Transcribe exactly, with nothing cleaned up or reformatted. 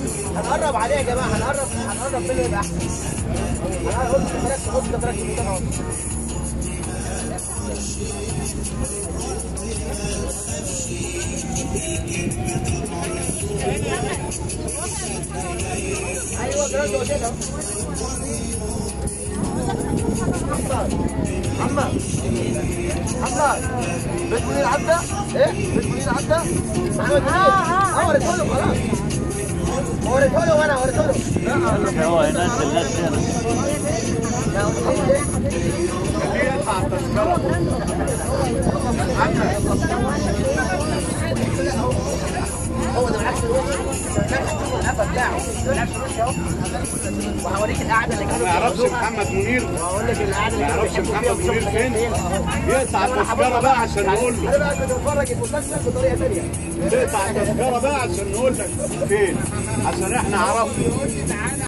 هنقرب عليه يا جماعه، هنقرب هنقرب منه يبقى احسن. هنقرب تركز خد تركز اهو. ايوه جراند اوتيل اهو. محمد محمد بيت منير عدى؟ ايه؟ بيت منير عدى؟ محمد منير؟ اه وريته له خلاص. وريته له وانا وريته له. لا هو هناك الناس هنا. لا خليه يقطع التذكرة. هو ده بالعكس الوش، ده هتشوفوا القفا بتاعه، بالعكس الوش اهو. وهوريك القعده اللي كانوا ما يعرفش محمد منير، وهقول لك القعده ما اللي كانوا يعرفش بيحبوا محمد فيها منير فين. يقطع التذكرة بقى عشان نقول له. انا بقى كنت بتفرج المسلسل بطريقه ثانيه. يقطع التذكرة بقى عشان نقول لك فين، عشان احنا عرفنا.